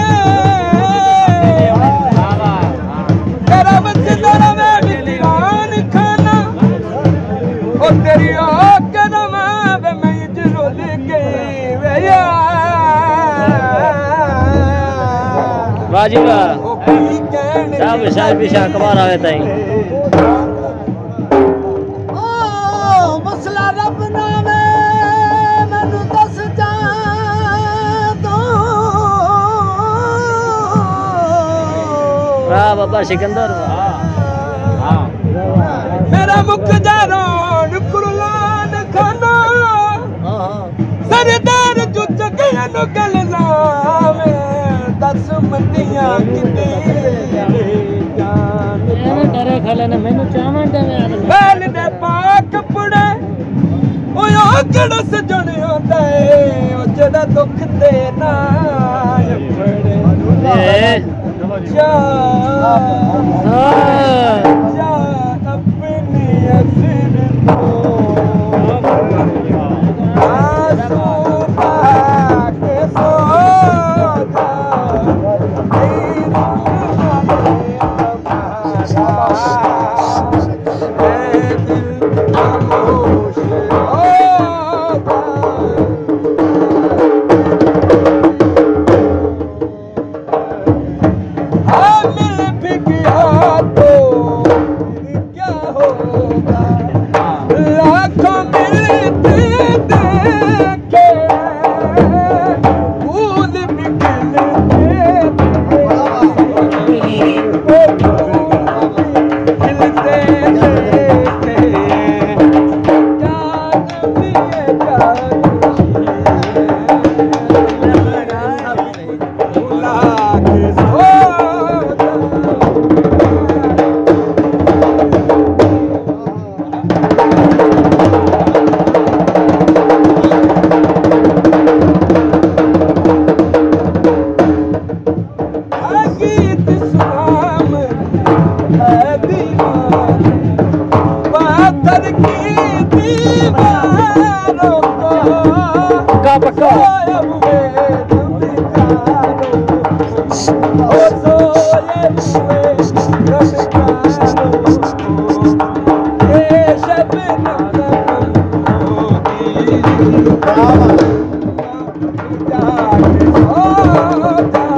तेरा बचदा रवे बिरान खाना ओ तेरी कदम वे मैं जरूर गई वे वाह जी वाह सब शायद पीछा कबार आवे ताई मसला रब नामे मैनू दस जा दो वाह बाबा सिकंदर वाह मेरा मुख जारोन कुरलान खाना सरदार जुट गया नो गल लावे दस मंदियां किते डरे खले ने मैनू चावण दे बैल दे पाक पड़े ओए केड़ा सजण होंदा ए ओ जेड़ा दुख दे ना पड़े जा जा अपनी असर तो आसो के सो पक्का पक्का